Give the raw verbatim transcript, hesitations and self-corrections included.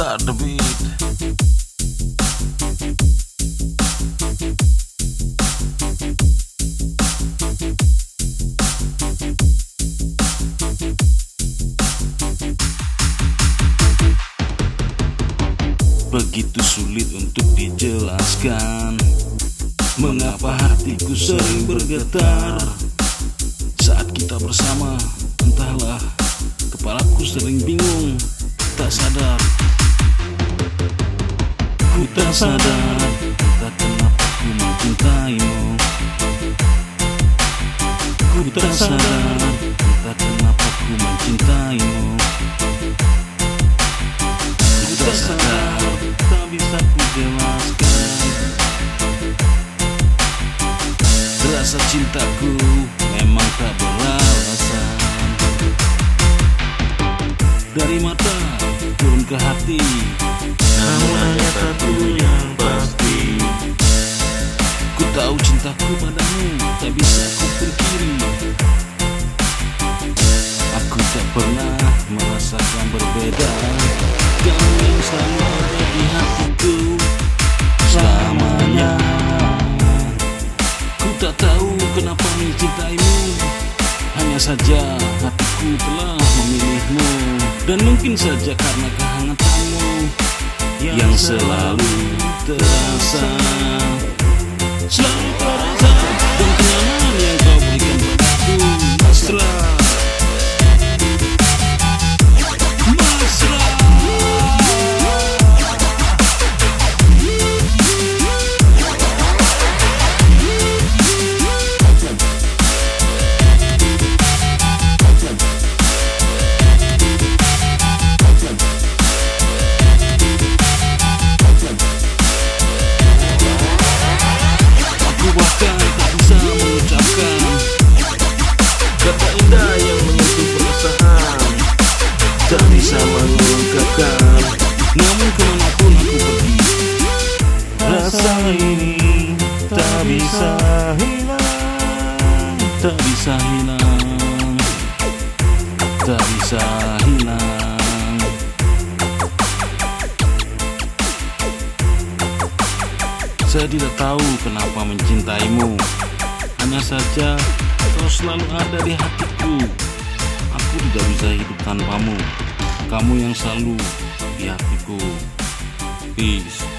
Start the beat. Begitu sulit untuk dijelaskan mengapa hatiku sering bergetar saat kita bersama. Entahlah, kepalaku sering bingung, tak sadar. Ku tak sadar, tak kenapa ku mencintaimu. Ku tak sadar, tak kenapa ku mencintaimu. Ku tak sadar, tak bisa ku jelaskan. Rasa cintaku memang tak beralasan. Dari mata turun ke hati, namun hanya satu yang pasti. Ku tahu cintaku padamu tak bisa ku pungkiri. Aku tak pernah merasakan berbeda. Kamu yang selalu ada di hatiku selamanya. Ku tak tahu kenapa mencintaimu, hanya saja hatiku telah memilihmu. Dan mungkin saja karena kehangatanmu yang, yang selalu terasa, selalu terasa. Dan kenyamanan yang kau berikan padaku, mesra, mesra. Bahkan tak bisa mengucapkan kata indah yang menyentuh perasaan, tak bisa mengungkapkan. Namun kemanapun aku pergi, rasa ini tak bisa hilang, tak bisa hilang, tak bisa hilang. Saya tidak tahu kenapa mencintaimu, hanya saja kau selalu ada di hatiku. Aku tidak bisa hidup tanpamu, kamu yang selalu di hatiku. Peace.